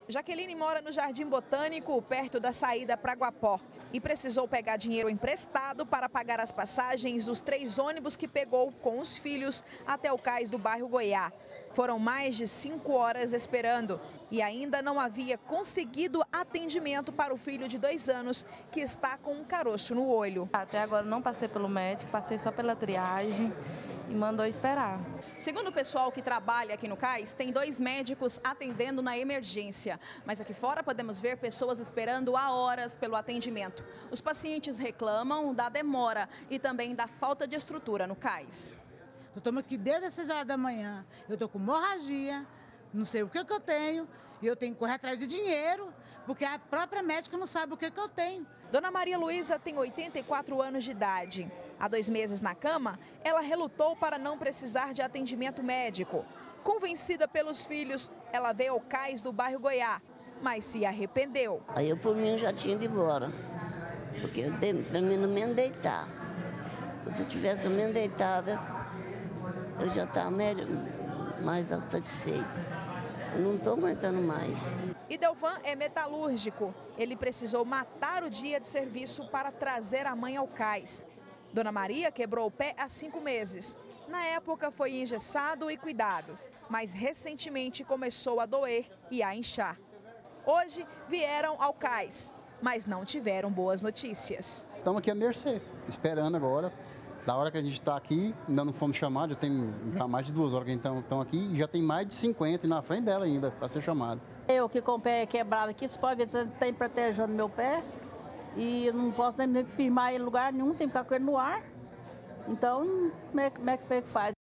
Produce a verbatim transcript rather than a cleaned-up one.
Jaqueline mora no Jardim Botânico, perto da saída para Guapó, e precisou pegar dinheiro emprestado para pagar as passagens dos três ônibus que pegou com os filhos até o cais do bairro Goiá. Foram mais de cinco horas esperando e ainda não havia conseguido atendimento para o filho de dois anos que está com um caroço no olho. Até agora não passei pelo médico, passei só pela triagem e mandou esperar. Segundo o pessoal que trabalha aqui no cais, tem dois médicos atendendo na emergência. Mas aqui fora podemos ver pessoas esperando há horas pelo atendimento. Os pacientes reclamam da demora e também da falta de estrutura no cais. Eu estou aqui desde as seis horas da manhã, eu estou com hemorragia, não sei o que, que eu tenho, e eu tenho que correr atrás de dinheiro, porque a própria médica não sabe o que, que eu tenho. Dona Maria Luísa tem oitenta e quatro anos de idade. Há dois meses na cama, ela relutou para não precisar de atendimento médico. Convencida pelos filhos, ela veio ao cais do bairro Goiá, mas se arrependeu. Aí eu, por mim, já tinha ido embora, porque eu dei, para mim não me deitar. Se eu tivesse me deitada, eu já estava mais satisfeita. Eu não estou aguentando mais. Idelvan é metalúrgico. Ele precisou matar o dia de serviço para trazer a mãe ao cais. Dona Maria quebrou o pé há cinco meses. Na época foi engessado e cuidado, mas recentemente começou a doer e a inchar. Hoje vieram ao cais, mas não tiveram boas notícias. Estamos aqui à mercê, esperando agora. Da hora que a gente está aqui, ainda não fomos chamados, já tem já mais de duas horas que a gente estão aqui e já tem mais de cinquenta na frente dela ainda para ser chamado. Eu que com o pé quebrado aqui, você pode ver, tem protegendo meu pé e não posso nem firmar ele em lugar nenhum, tem que ficar com ele no ar. Então, como é, como é que faz?